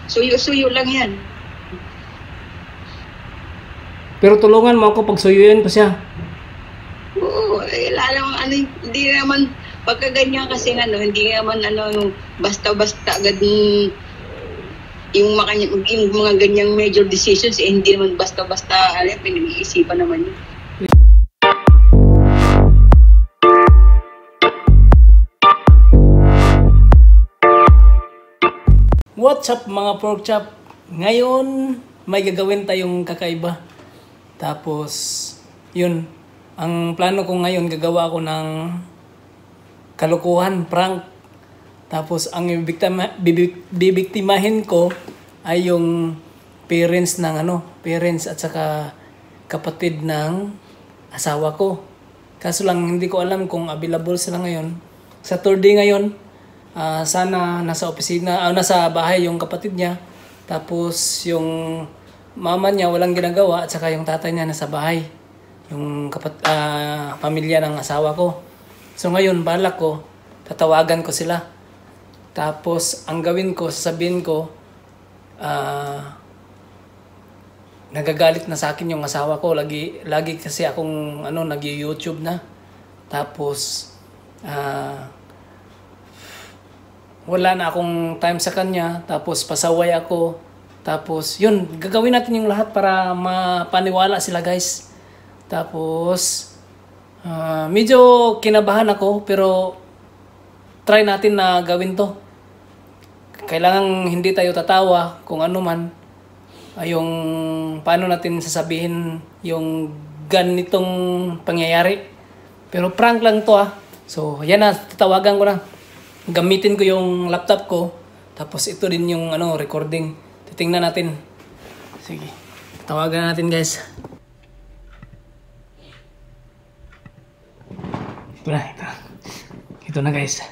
Suyo-suyo lang yan. Pero tulungan mo ako pag suyuin ko siya. Oo, alam hindi naman pagka ganyan kasi hindi naman basta-basta agad yung mga ganyang major decisions hindi naman basta-basta pinag-iisipan naman yun. What's up mga pork chop? Ngayon may gagawin tayong kakaiba. Tapos yun, ang plano ko ngayon gagawa ako ng kalokohan, prank. Tapos ang bibiktimahin ko ay yung parents at saka kapatid ng asawa ko. Kaso lang hindi ko alam kung available sila ngayon. Saturday ngayon, sana nasa opisina, nasa bahay yung kapatid niya. Tapos yung mama niya walang ginagawa at saka yung tatay niya nasa bahay. Yung pamilya ng asawa ko. So ngayon, balak ko, tatawagan ko sila. Tapos ang gawin ko, sasabihin ko, nagagalit na sa akin yung asawa ko. Lagi kasi akong nag-YouTube na. Tapos wala na akong time sa kanya. Tapos pasaway ako. Tapos yun, gagawin natin yung lahat para mapaniwala sila guys. Tapos medyo kinabahan ako pero try natin na gawin to. Kailangan hindi tayo tatawa kung ano man. Yung paano natin sasabihin yung ganitong pangyayari. Pero prank lang to . So yan na, tatawagan ko na. Gamitin ko yung laptop ko. Tapos ito din yung recording. Titingnan natin. Sige. Tawagan natin guys. Ito na. Ito na guys.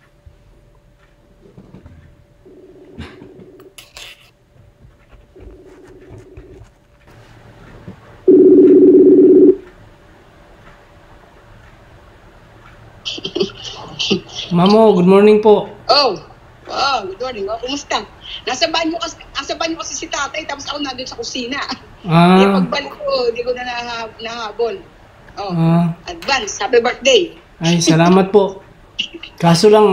Mamo, good morning po. Good morning. Kumusta? Nasa banyo kasi si tatay, tapos ako nandun sa kusina. Pagbalik ko, hindi ko na nahabol. Advance, happy birthday. Ay, salamat po. Kaso lang,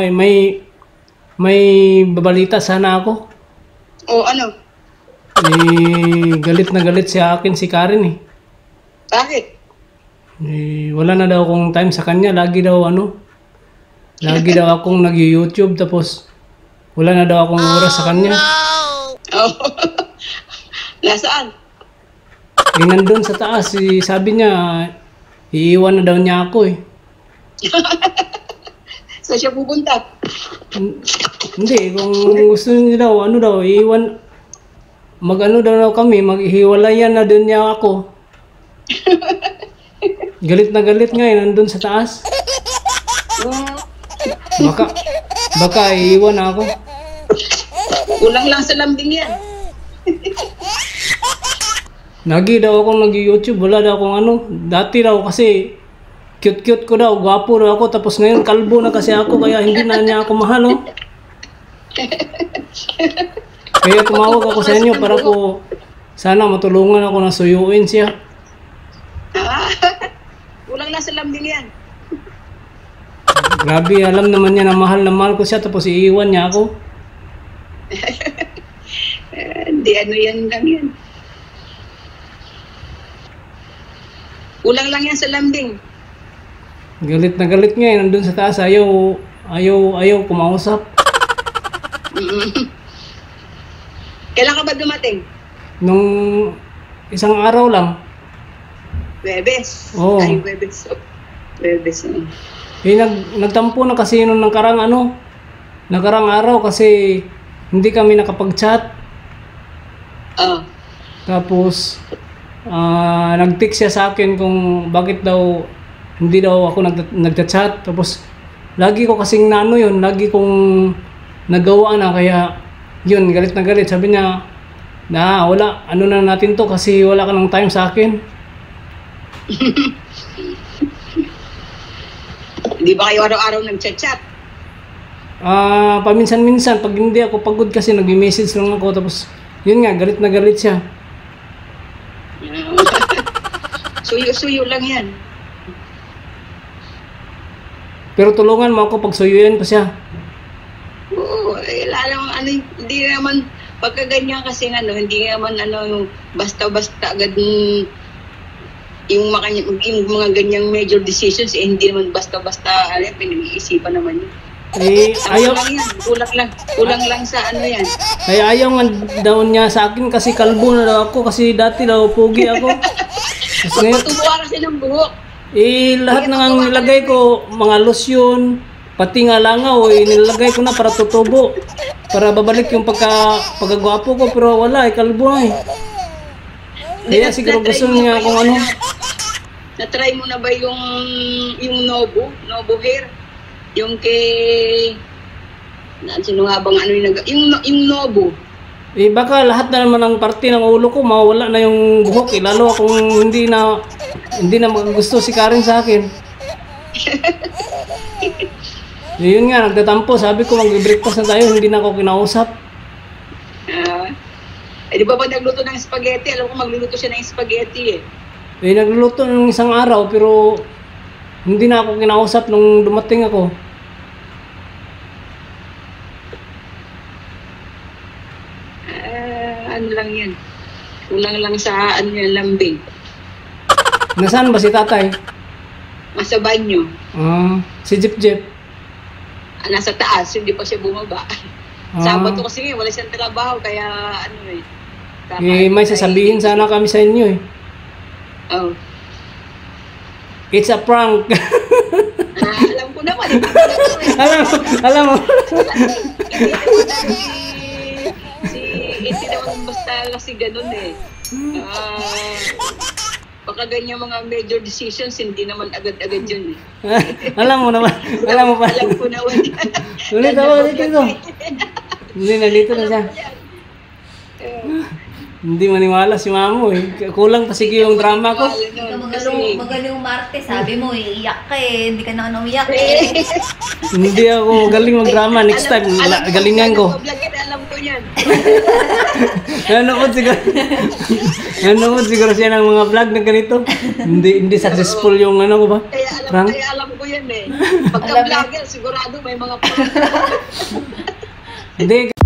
may babalita sana ako. Ano? Galit na galit sa akin si Karen . Bakit? Wala na daw akong time sa kanya. Lagi daw akong nag-YouTube, tapos wala na daw akong oras sa kanya. Nasaan? Nandun sa taas. Sabi niya, iiwan na daw niya ako . So siya pupunta? Hindi, kung gusto niya daw, iiwan, daw kami, maghiwalayan na doon niya ako. Galit na galit nga nandun sa taas. Baka iiwan na ako. Kulang lang sa lambing yan. Lagi daw akong nag-YouTube, wala daw akong Dati daw kasi cute ko daw, gwapo daw ako, tapos ngayon kalbo na kasi ako, kaya hindi na niya ako mahal . Kaya tumawag ako sa inyo para po sana matulungan ako na suyuin siya. Kulang lang sa lambing yan. Grabe, alam naman niya na mahal ko siya, tapos iiwan niya ako. Hindi, yan lang yan. Kulang lang yan sa lambing. Galit na galit nga nandun sa taas, ayaw kumausap. Kailan ka ba dumating? Nung isang araw lang. Webes. Oo. Ay, Webes. Webes. Nagtampo na kasi nung nakarang araw kasi hindi kami nakapag-chat. Tapos nag-text siya sa akin kung bakit daw hindi daw ako nagchat. Tapos lagi ko kasing lagi kong nagawa na, kaya yun, galit na galit. Sabi niya, wala, na natin to kasi wala ka ng time sa akin. Hindi ba kayo araw-araw nag-chat? paminsan-minsan, pag hindi ako pagod kasi nag-message lang ako, tapos yun nga, galit na galit siya. Suyo-suyo lang yan. Pero tulungan mo ako pag suyuin ko siya. Oo, lalo hindi naman, pagka ganyan kasi hindi naman yung basta-basta agad yung mga ganyang major decisions, hindi naman basta-basta, pinag-iisipan naman yun. Ayaw lang yan, kulang lang sa yan. Kaya ayaw nga daw niya sa akin kasi kalbo na daw ako, kasi dati daw pugi ako. Pagpatubuha kasi ng buhok. Lahat na ang nilagay ko, mga lotion, pati nga langaw, nilagay ko na para tutubo. Para babalik yung pagkagwapo ko, pero wala, kalbo na Kaya siguro gusto niya kung ano. Na-try mo na ba yung Novo hair? Yung kay... Sino nga bang yung Novo? Baka lahat na naman ng parte ng ulo ko, mawala na yung buhok. Lalo kung hindi na gusto si Karen sa akin. Yun nga, nagtatampo. Sabi ko mag-breakfast na tayo, hindi na ako kinausap. Di ba nagluto ng spaghetti? Alam ko magluluto siya ng spaghetti nagluluto ng isang araw, pero hindi na ako kinausap nung dumating ako. Ano lang yan. Kulang lang sa lambing. Nasaan ba si tatay? Nasa banyo. Si Jeep. Nasa taas, hindi pa siya bumaba. Sabado kasi wala siyang trabaho, kaya may sasabihin sana kami sa inyo Oh. It's a prank. Alam ko naman. Alam mo. Hindi naman basta kasi ganun Baka ganyan mga major decisions, hindi naman agad-agad yun Alam mo naman. Alam mo pa. Alam ko naman. Ulit ito. Hindi, nandito na siya. Hindi maniwala si Mamo Kulang pa sige yung drama ko. Magaling umarte, sabi mo iiyak ka hindi ka na umiyak Hindi ako magaling mag-drama. Next time, galingan ko. Alam ko yan. Nanood siguro siya ng mga vlog na ganito. Hindi successful yung ko ba? Kaya alam ko yan Pagka-vlogger, sigurado may mga Hindi.